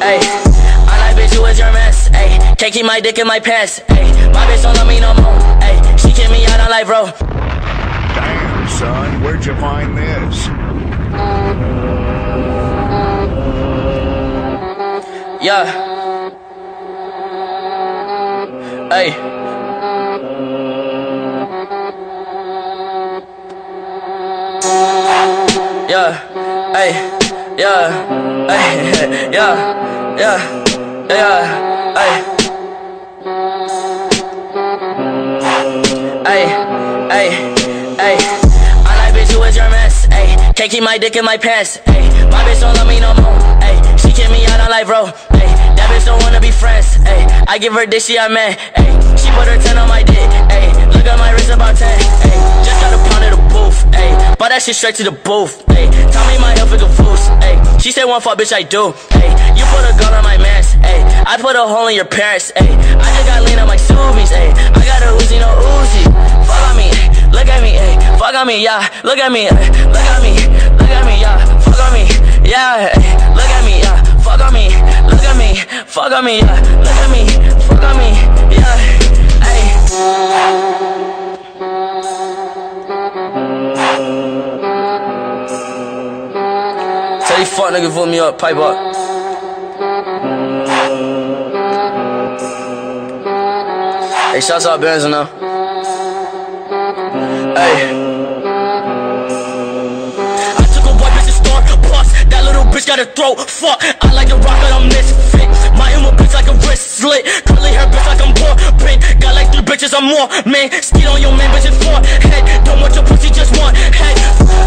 Ayy, I'm like, bitch, who is your mess? Ayy, can't keep my dick in my pants. Ayy, my bitch don't love me no more. Ayy, she kick me out, I'm like, bro. Damn, son, where'd you find this? Yeah. Ayy. Yeah, ay, yeah, ay, yeah, yeah, yeah, ay, ay, I'm like, bitch, who is your mess? Ay, can't keep my dick in my pants. Ay, my bitch don't love me no more. Ay, she kick me out, I'm like, bro. Ay, that bitch don't wanna be friends. Ay, I give her dick, she a man. Ay, she put her 10 on my dick. Ay, look at my wrist about 10. Ay, just got a pound of the booth. Ay, bought that shit straight to the booth. Ay, tell me my health is a foos. Ay, she said one fuck, bitch, I do. Ay, you put a gun on my mans. Ay, I put a hole in your parents. Ay, I just got lean on my Subies. Ay, I got a Uzi, no Uzi. Fuck on me, look at me. Ay, fuck on me, yeah. Look at me, look at me, look at me, yeah. Fuck on me, yeah. Ay, look at me, yeah. Fuck on me, look at me, fuck on me, yeah. Look at me, fuck on me, yeah. Ay. Tell these fuck niggas vote me up, pipe up. Hey, shouts out Benzo now. Hey. I took a white bitch to Star Plus. That little bitch got a throat. Fuck, I like the rock, but I'm misfit. My emo bitch like a wrist slit. Curly hair bitch like I'm boring. Got like 3 bitches, I'm more. Man, skeet on your man, bitch, it's 4 head. Don't want your pussy, just want head.